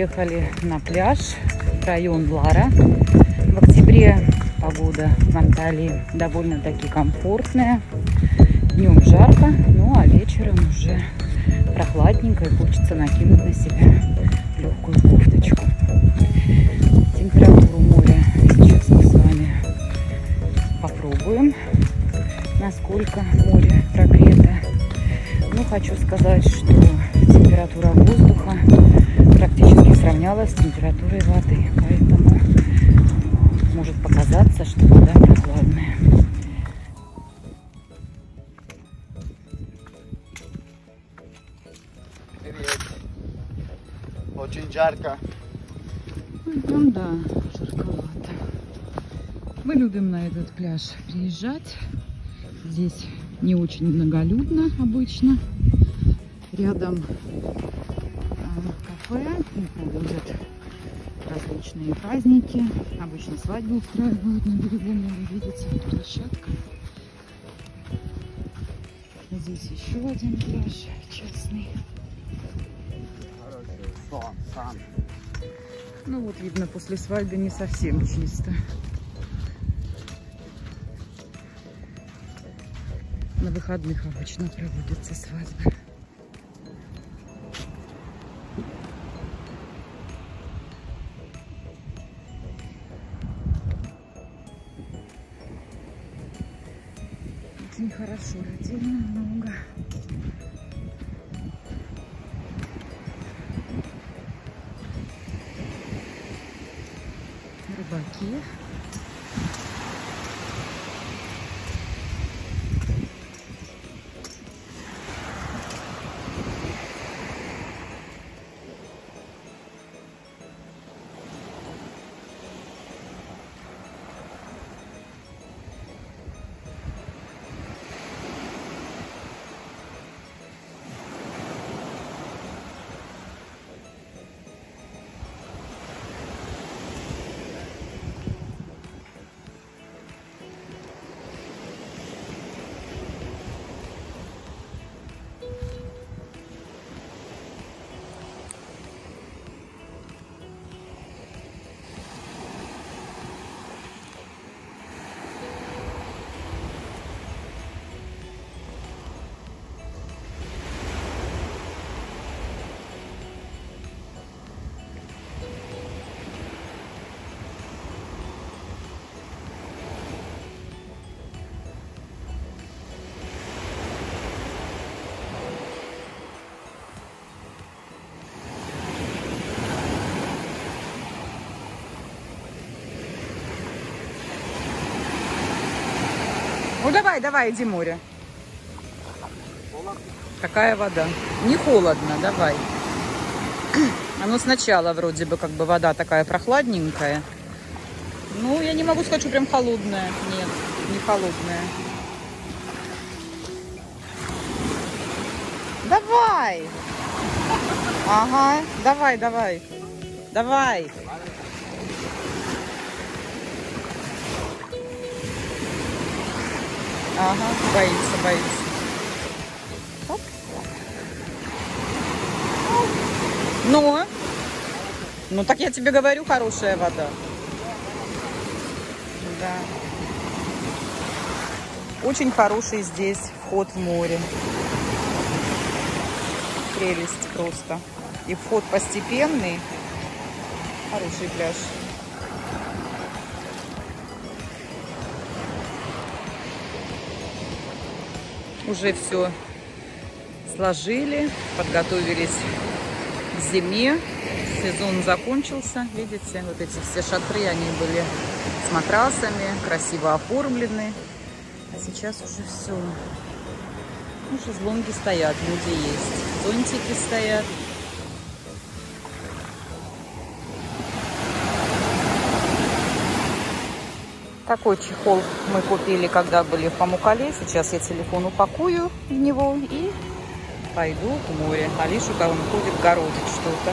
приехали на пляж, в район Лара. В октябре погода в Анталии довольно-таки комфортная. Днем жарко, ну а вечером уже прохладненько и хочется накинуть на себя легкую кофточку. Температуру моря сейчас мы с вами попробуем, насколько море прогрето. Ну, хочу сказать, что температура воздуха практически сравнялась с температурой воды, поэтому может показаться, что вода прохладная. Привет. Очень жарко. Там, да, жарковато. Мы любим на этот пляж приезжать. Здесь не очень многолюдно обычно. Рядом кафе, проводят различные праздники. Обычно свадьбы устраивают на берегу моря. Видите, площадка. Здесь еще один пляж частный. Ну вот видно, после свадьбы не совсем чисто. На выходных обычно проводятся свадьбы. Очень хорошо, людей много. Рыбаки. Ну давай, давай, иди море. Какая вода? Не холодно, давай. Оно сначала вроде бы как бы вода такая прохладненькая. Ну, я не могу сказать, что прям холодная. Нет, не холодная. Давай. Ага, давай, давай. Давай. Ага, боится, боится. Оп. Ну так я тебе говорю, хорошая вода. Да. Очень хороший здесь вход в море. Прелесть просто. И вход постепенный. Хороший пляж. Уже все сложили, подготовились к зиме. Сезон закончился. Видите, вот эти все шатры, они были с матрасами, красиво оформлены. А сейчас уже все. Ну, шезлонги стоят, люди есть. Зонтики стоят. Такой чехол мы купили, когда были в Памуккале. Сейчас я телефон упакую в него и пойду к морю. Алиша там ходит, городит что-то.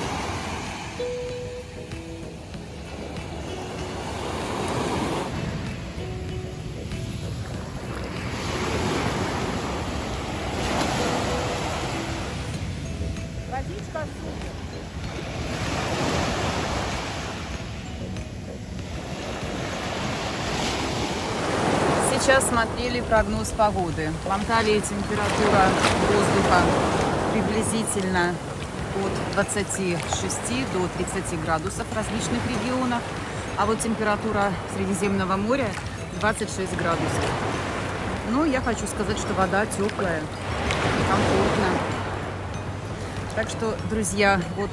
сейчас смотрели прогноз погоды. В Анталии температура воздуха приблизительно от 26 до 30 градусов в различных регионах. А вот температура Средиземного моря 26 градусов. Но я хочу сказать, что вода теплая, комфортная. Так что, друзья, вот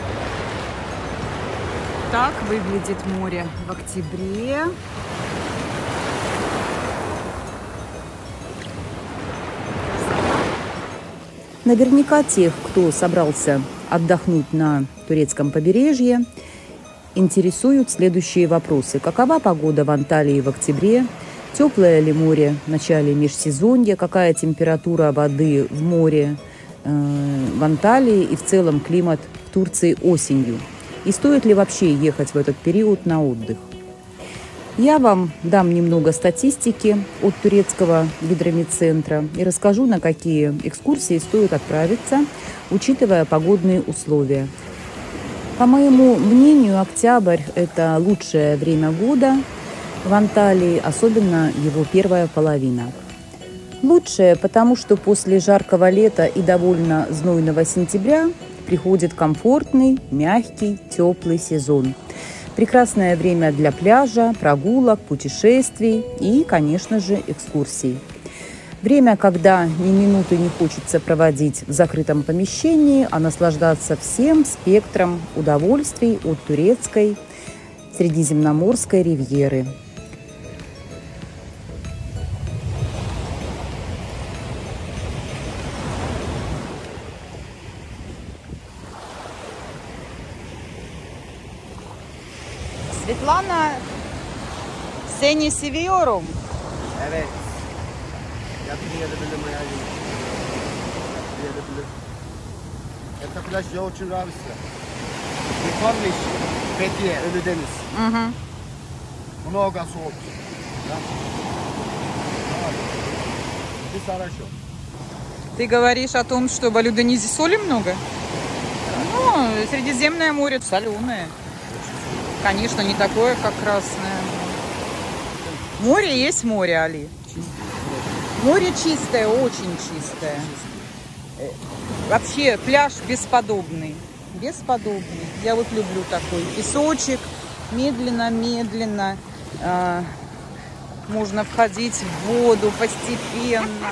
так выглядит море в октябре. Наверняка тех, кто собрался отдохнуть на турецком побережье, интересуют следующие вопросы. Какова погода в Анталии в октябре? Теплое ли море в начале межсезонья? Какая температура воды в море в Анталии и в целом климат в Турции осенью? И стоит ли вообще ехать в этот период на отдых? Я вам дам немного статистики от турецкого гидрометцентра и расскажу, на какие экскурсии стоит отправиться, учитывая погодные условия. По моему мнению, октябрь – это лучшее время года в Анталии, особенно его первая половина. Лучшее, потому что после жаркого лета и довольно знойного сентября приходит комфортный, мягкий, теплый сезон. Прекрасное время для пляжа, прогулок, путешествий и, конечно же, экскурсий. Время, когда ни минуты не хочется проводить в закрытом помещении, а наслаждаться всем спектром удовольствий от турецкой средиземноморской ривьеры. Светлана, seni seviyorum. Evet. Yapılayabilirim hayalini. Yapılayabilirim. Etaplaş Yavuz'un rabisi. Yukarmış. Fethiye, Ölüdeniz. Много soğuk. Здесь хорошо. Ты говоришь о том, что в Алюденизе соли много? Ну, Средиземное море соленое. Конечно, не такое, как Красное. Море есть море, Али. Море чистое, очень чистое. Вообще пляж бесподобный. Бесподобный. Я вот люблю такой песочек. Медленно-медленно можно входить в воду постепенно.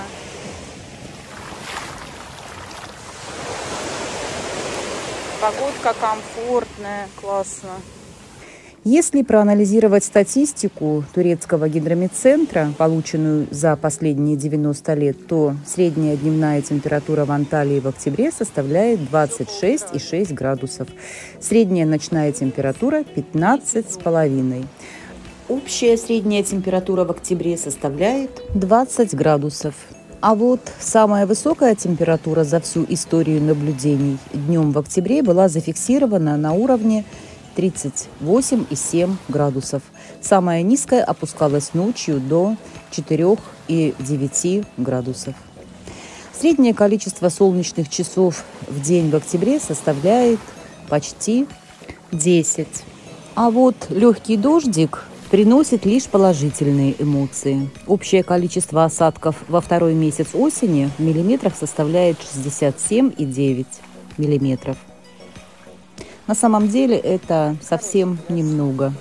Погодка комфортная, классно. Если проанализировать статистику турецкого гидрометцентра, полученную за последние 90 лет, то средняя дневная температура в Анталии в октябре составляет 26,6 градусов. Средняя ночная температура 15,5. Общая средняя температура в октябре составляет 20 градусов. А вот самая высокая температура за всю историю наблюдений днем в октябре была зафиксирована на уровне 38,7 градусов. Самая низкая опускалась ночью до 4,9 градусов. Среднее количество солнечных часов в день в октябре составляет почти 10. А вот легкий дождик приносит лишь положительные эмоции. Общее количество осадков во второй месяц осени в миллиметрах составляет 67,9 миллиметров. На самом деле это совсем немного.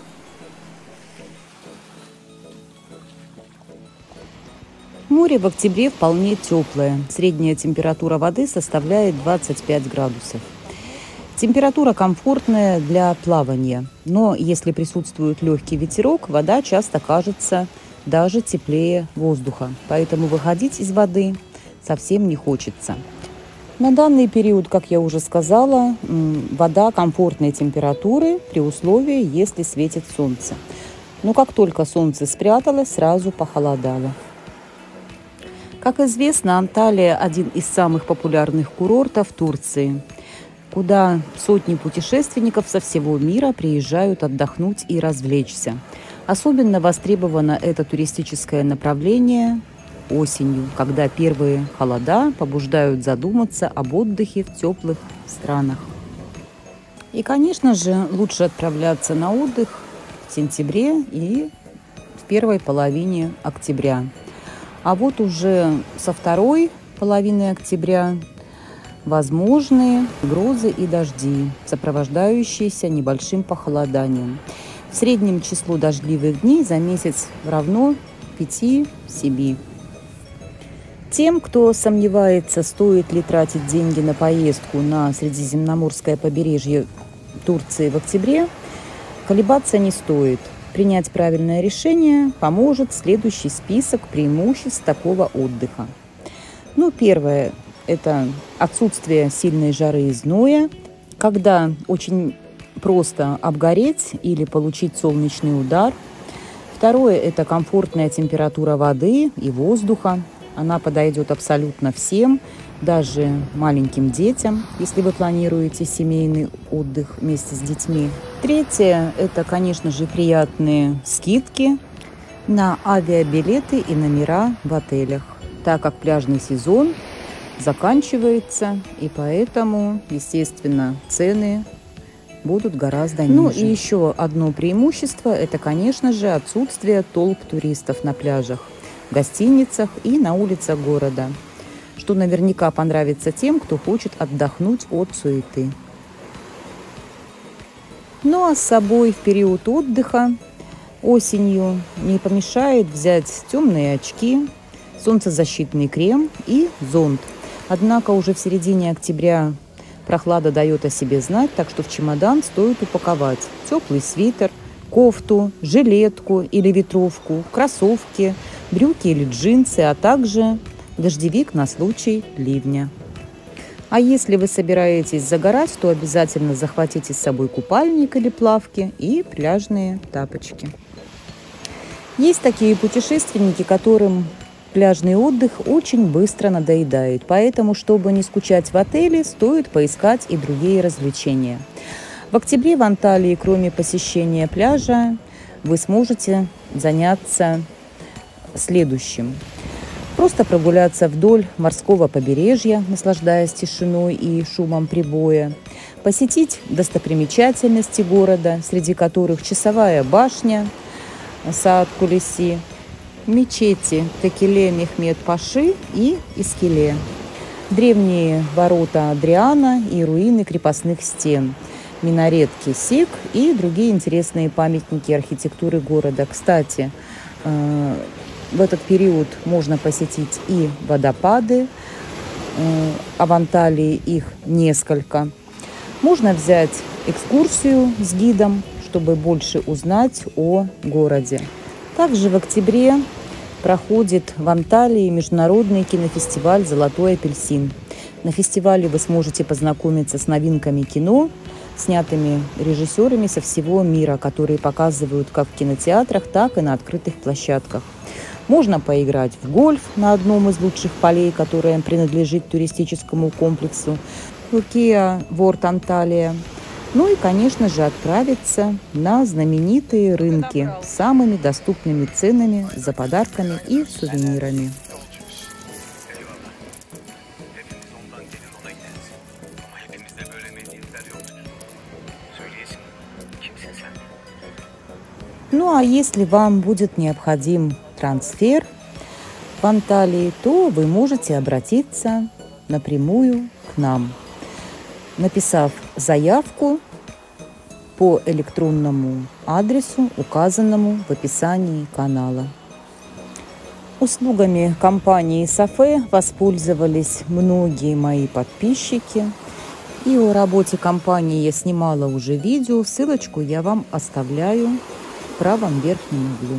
Море в октябре вполне теплое. Средняя температура воды составляет 25 градусов. Температура комфортная для плавания, но если присутствует легкий ветерок, вода часто кажется даже теплее воздуха. Поэтому выходить из воды совсем не хочется. На данный период, как я уже сказала, вода комфортной температуры при условии, если светит солнце. Но как только солнце спряталось, сразу похолодало. Как известно, Анталия – один из самых популярных курортов Турции, куда сотни путешественников со всего мира приезжают отдохнуть и развлечься. Особенно востребовано это туристическое направление осенью, когда первые холода побуждают задуматься об отдыхе в теплых странах. И, конечно же, лучше отправляться на отдых в сентябре и в первой половине октября. А вот уже со второй половины октября возможны грозы и дожди, сопровождающиеся небольшим похолоданием. В среднем число дождливых дней за месяц равно 5-7. Тем, кто сомневается, стоит ли тратить деньги на поездку на Средиземноморское побережье Турции в октябре, колебаться не стоит. Принять правильное решение поможет следующий список преимуществ такого отдыха. Первое – это отсутствие сильной жары и зноя, когда очень просто обгореть или получить солнечный удар. Второе – это комфортная температура воды и воздуха. Она подойдет абсолютно всем, даже маленьким детям, если вы планируете семейный отдых вместе с детьми. Третье – это, конечно же, приятные скидки на авиабилеты и номера в отелях, так как пляжный сезон заканчивается, и поэтому, естественно, цены будут гораздо ниже. И еще одно преимущество – это, конечно же, отсутствие толп туристов на пляжах, в гостиницах и на улицах города, что наверняка понравится тем, кто хочет отдохнуть от суеты. А с собой в период отдыха осенью не помешает взять темные очки, солнцезащитный крем и зонт. Однако уже в середине октября прохлада дает о себе знать, так что в чемодан стоит упаковать теплый свитер, кофту, жилетку или ветровку, кроссовки, брюки или джинсы, а также дождевик на случай ливня. А если вы собираетесь загорать, то обязательно захватите с собой купальник или плавки и пляжные тапочки. Есть такие путешественники, которым пляжный отдых очень быстро надоедает, поэтому, чтобы не скучать в отеле, стоит поискать и другие развлечения. В октябре в Анталии, кроме посещения пляжа, вы сможете заняться следующим. Просто прогуляться вдоль морского побережья, наслаждаясь тишиной и шумом прибоя. Посетить достопримечательности города, среди которых часовая башня Саат-Кулиси, мечети Текеле Мехмед Паши и Искеле, древние ворота Адриана и руины крепостных стен, минарет Кесик и другие интересные памятники архитектуры города. Кстати, в этот период можно посетить и водопады, а в Анталии их несколько. Можно взять экскурсию с гидом, чтобы больше узнать о городе. Также в октябре проходит в Анталии международный кинофестиваль «Золотой апельсин». На фестивале вы сможете познакомиться с новинками кино, снятыми режиссерами со всего мира, которые показывают как в кинотеатрах, так и на открытых площадках. Можно поиграть в гольф на одном из лучших полей, которое принадлежит туристическому комплексу Лукия Ворт Анталия. И, конечно же, отправиться на знаменитые рынки с самыми доступными ценами за подарками и сувенирами. А если вам будет необходим трансфер в Анталии, то вы можете обратиться напрямую к нам, написав заявку по электронному адресу, указанному в описании канала. Услугами компании Сафе воспользовались многие мои подписчики. И о работе компании я снимала уже видео. Ссылочку я вам оставляю в правом верхнем углу.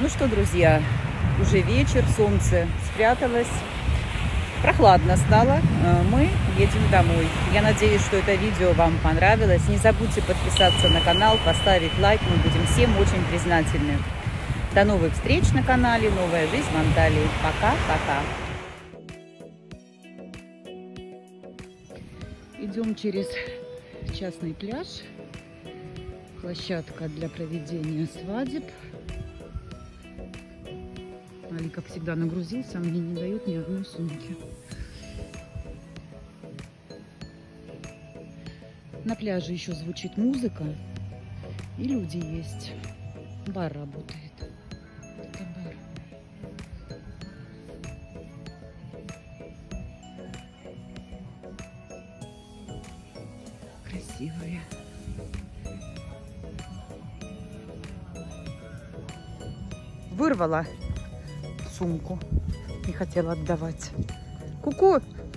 Ну что, друзья, уже вечер, солнце спряталось, прохладно стало, мы едем домой. Я надеюсь, что это видео вам понравилось. Не забудьте подписаться на канал, поставить лайк, мы будем всем очень признательны. До новых встреч на канале «Новая жизнь в Анталии». Пока-пока. Идем через частный пляж. Площадка для проведения свадеб. Али, как всегда, нагрузился, а мне не дают ни одной сумки. На пляже еще звучит музыка, и люди есть. Бар работает. Это бар. Красивые. Вырвала сумку, не хотела отдавать. Ку-ку!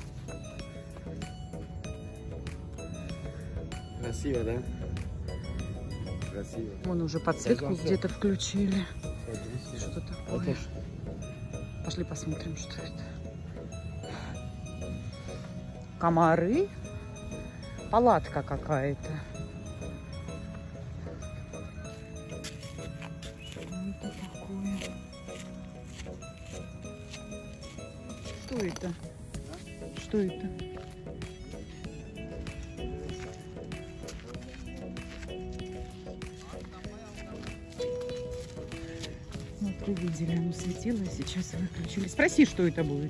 Красиво, да? Красиво. Вон уже подсветку где-то включили. Что-то такое. Пошли посмотрим, что это. Комары. Палатка какая-то. Это такое. Что это? Что это? Вот увидели, оно светило, сейчас выключили. Спроси, что это будет.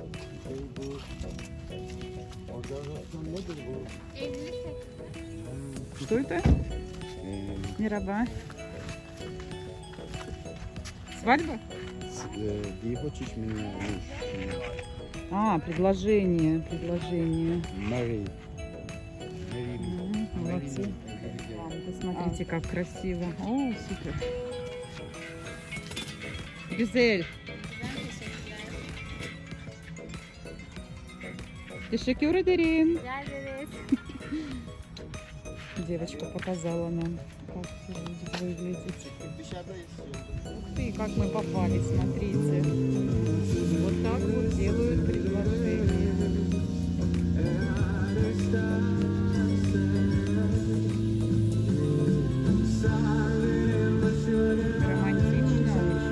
Что это? Мираба. Свадьба? А, предложение. Молодцы. Посмотрите, как красиво. О, супер. Güzel. Teşekkür ederim. Девочка показала нам, как все будет выглядеть. Ух ты, как мы попали, смотрите. Вот так вот делают предложение. Романтично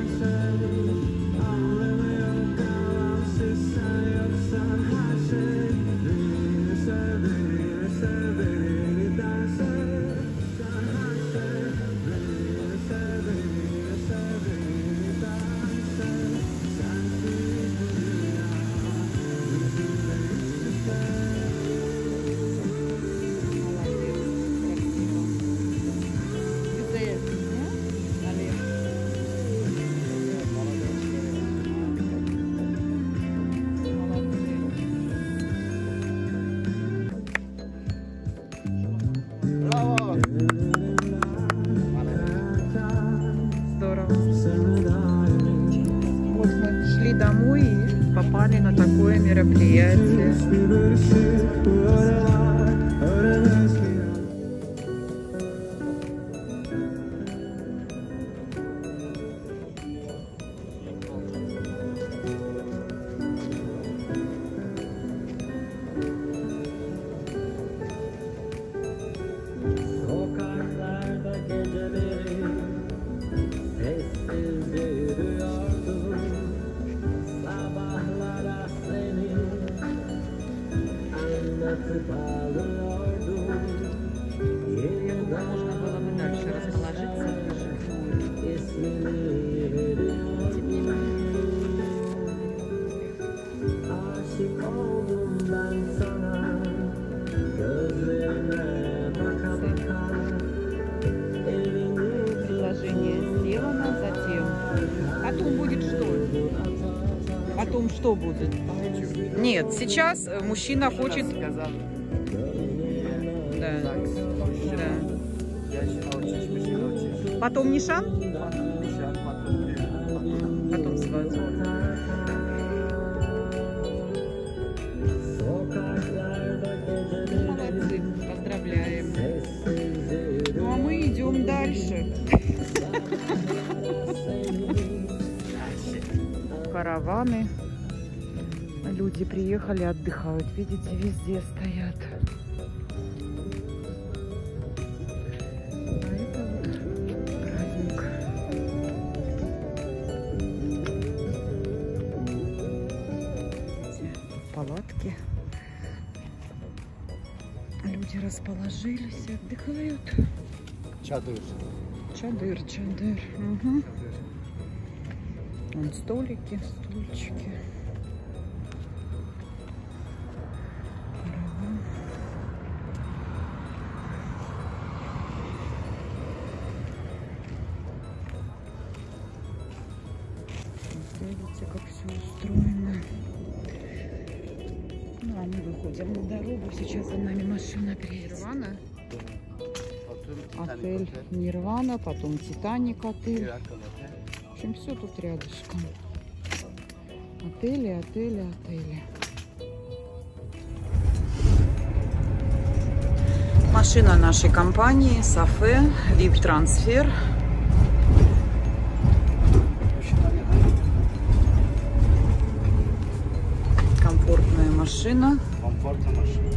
домой и попали на такое мероприятие. Можно было бы дальше расположиться. Предложение сделано, затем. Потом будет что? Потом что будет? Нет, сейчас мужчина хочет... Да. Потом нишан? Потом свадьба. Молодцы, поздравляем. Ну а мы идем дальше. Караваны. Люди приехали, отдыхают. Видите, везде стоят. А это вот праздник. Палатки. Люди расположились, отдыхают. Çadır. Чадыр, чадыр. Угу. Вон столики, стульчики. Караван. Видите, как все устроено. Ну, а мы выходим на дорогу. Сейчас за нами машина приедет. Отель Нирвана, потом Титаник отель. В общем, все тут рядышком. Отели, отели, отели. Машина нашей компании Сафе, VIP-трансфер. Комфортная машина. Комфортная машина.